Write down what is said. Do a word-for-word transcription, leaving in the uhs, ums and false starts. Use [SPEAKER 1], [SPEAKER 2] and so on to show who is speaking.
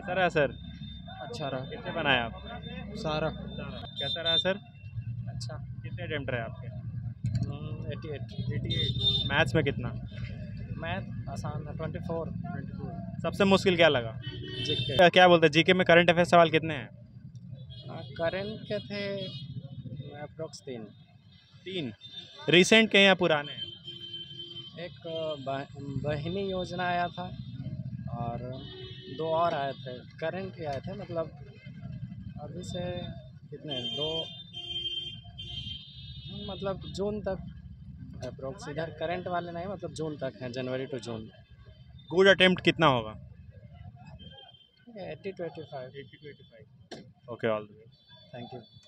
[SPEAKER 1] कैसा रहा सर?
[SPEAKER 2] अच्छा रहा।
[SPEAKER 1] कितने बनाए आप?
[SPEAKER 2] सारा
[SPEAKER 1] कैसा रहा सर?
[SPEAKER 2] अच्छा।
[SPEAKER 1] कितने अटेम्प्ट रहे आपके?
[SPEAKER 2] Eighty eight.
[SPEAKER 1] अठासी। मैथ्स में कितना?
[SPEAKER 2] मैथ आसान था, ट्वेंटी फोर।
[SPEAKER 1] सबसे मुश्किल क्या लगा?
[SPEAKER 2] जीके।
[SPEAKER 1] क्या क्या बोलते हैं जीके में करंट अफेयर सवाल कितने हैं?
[SPEAKER 2] करंट के थे अप्रोक्स तीन।
[SPEAKER 1] तीन। रिसेंट के हैं या पुराने हैं?
[SPEAKER 2] एक बह- बहिनी योजना आया था और दो और आए थे, करंट ही आए थे, मतलब अभी से कितने, दो, मतलब जून तक अप्रोक्स। इधर करंट वाले नहीं, मतलब जून तक हैं, January to June.
[SPEAKER 1] Good attempt कितना होगा?
[SPEAKER 2] Eighty two eighty five.
[SPEAKER 1] Eighty two eighty five. Okay, all the best.
[SPEAKER 2] Thank you.